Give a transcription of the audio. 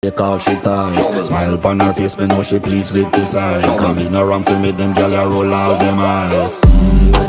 Take all she ties. Smile upon her face, me know she pleased with this eye. Come in around to meet them, girl, I roll out them eyes.